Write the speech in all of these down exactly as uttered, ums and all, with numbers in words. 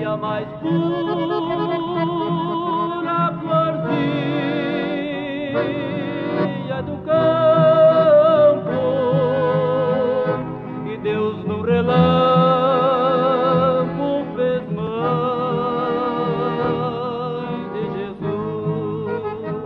Maria mais pura, florzinha do campo, que Deus no relampo fez mãe de Jesus.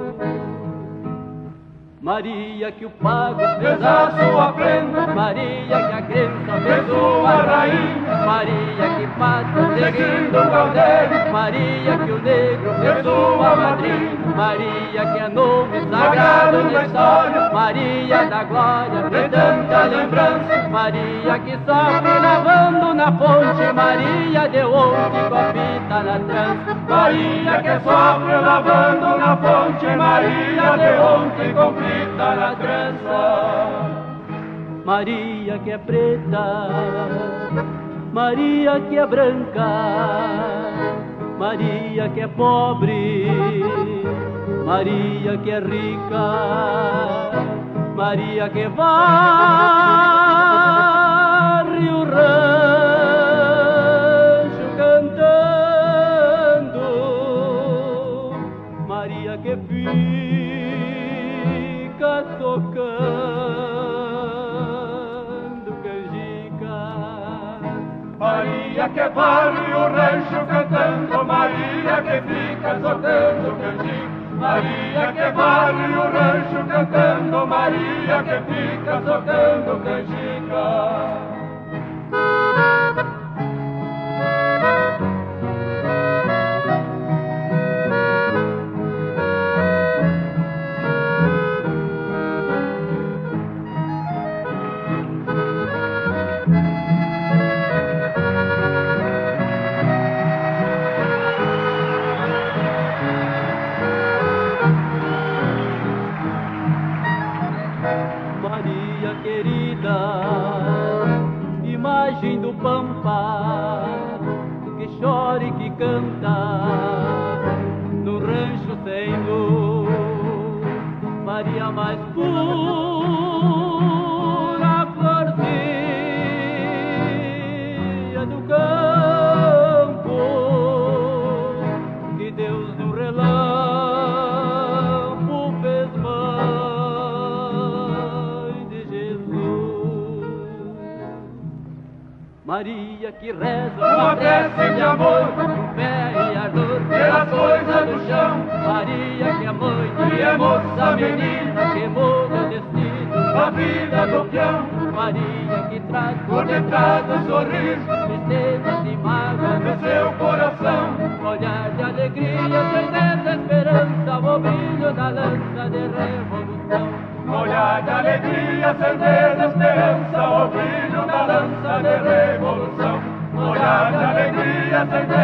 Maria que o pago fez a sua prenda, Maria que a crença fez sua rainha, Maria que passa seguindo o caldeiro, Maria que o negro fez sua madrinha, Maria que é nome sagrado na história, Maria da glória de tanta lembrança, Maria que sofre lavando na fonte, Maria deu ontem com a fita na trança, Maria que sofre lavando na fonte, Maria deu ontem com fita na trança. Maria que é preta, Maria que é branca, Maria que é pobre, Maria que é rica, Maria que varre o rancho cantando, Maria que fica tocando canjica, Maria que varre o rancho cantando, Maria que fica tocando canjica, Maria que varre o rancho cantando, Maria que fica tocando canjica. Maria querida, imagem do Pampa, que chora e que canta no rancho sem luz, Maria mais pura, florzinha do campo, que Deus no relampo fez mãe de Jesus. Maria que reza uma prece de amor, com fé e ardor pelas coisas do chão, Maria que é mãe que é moça menina, que muda o destino, a vida do peão, Maria que traz por detrás do sorriso, tristezas e mágoas no seu coração, olhar de alegria, certeza, esperança, o brilho da lança de revolução. olhar de alegria, certeza, esperança, o brilho da lança de revolução. Olhar de alegria, certeza,